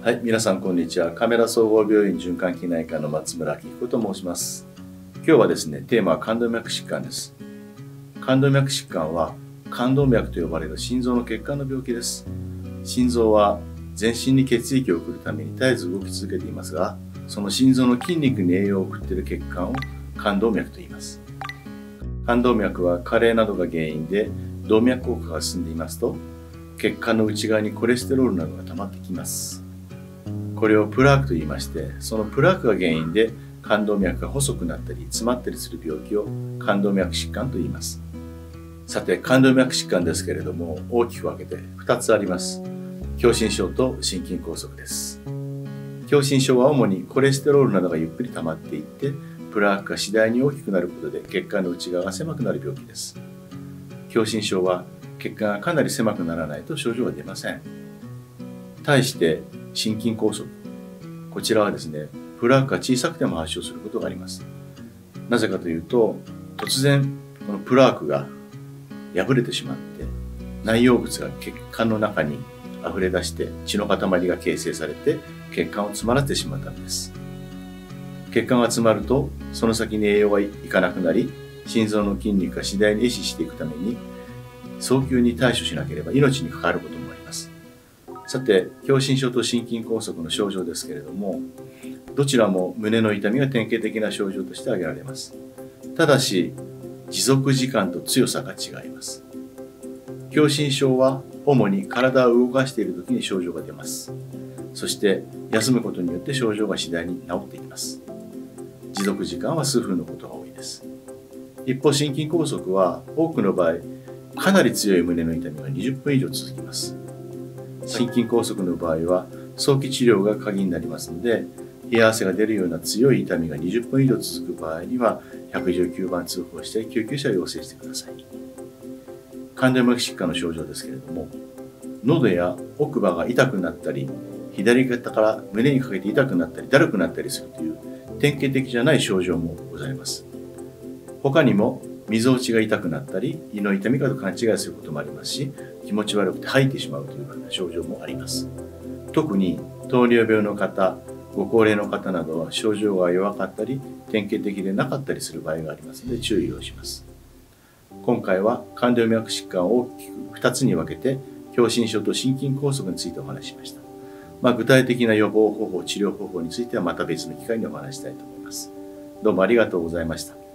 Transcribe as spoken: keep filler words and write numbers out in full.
はい、皆さんこんにちは。カメラ総合病院循環器内科の松村明彦と申します。今日はですね、テーマは冠動脈疾患です。冠動脈疾患は冠動脈と呼ばれる心臓の血管の病気です。心臓は全身に血液を送るために絶えず動き続けていますが、その心臓の筋肉に栄養を送っている血管を冠動脈と言います。冠動脈は加齢などが原因で動脈硬化が進んでいますと、血管の内側にコレステロールなどが溜まってきます。これをプラークと言いまして、そのプラークが原因で冠動脈が細くなったり詰まったりする病気を冠動脈疾患と言います。さて、冠動脈疾患ですけれども、大きく分けてふたつあります。狭心症と心筋梗塞です。狭心症は主にコレステロールなどがゆっくり溜まっていって、プラークが次第に大きくなることで血管の内側が狭くなる病気です。狭心症は血管がかなり狭くならないと症状が出ません。対して心筋梗塞、こちらはですね、プラークが小さくても発症することがあります。なぜかというと、突然このプラークが破れてしまって内容物が血管の中に溢れ出して血の塊が形成されて血管を詰まらせてしまうためです。血管が詰まるとその先に栄養がいかなくなり、心臓の筋肉が次第に壊死していくために早急に対処しなければ命に関わることもあります。さて、狭心症と心筋梗塞の症状ですけれども、どちらも胸の痛みが典型的な症状として挙げられます。ただし、持続時間と強さが違います。狭心症は主に体を動かしている時に症状が出ます。そして休むことによって症状が次第に治っていきます。持続時間は数分のことが多いです。一方、心筋梗塞は多くの場合、かなり強い胸の痛みがにじゅっぷん以上続きます。心筋梗塞の場合は早期治療が鍵になりますので、冷や汗が出るような強い痛みがにじゅっぷん以上続く場合にはひゃくいちきゅうばん通報して救急車を要請してください。冠動脈疾患の症状ですけれども、喉や奥歯が痛くなったり、左肩から胸にかけて痛くなったりだるくなったりするという典型的じゃない症状もございます。他にもみぞおちが痛くなったり、胃の痛みかと勘違いすることもありますし、気持ち悪くて吐いてしまうというような症状もあります。特に糖尿病の方、ご高齢の方などは症状が弱かったり、典型的でなかったりする場合がありますので注意をします。今回は冠動脈疾患を大きくふたつに分けて、狭心症と心筋梗塞についてお話ししました。まあ、具体的な予防方法、治療方法についてはまた別の機会にお話したいと思います。どうもありがとうございました。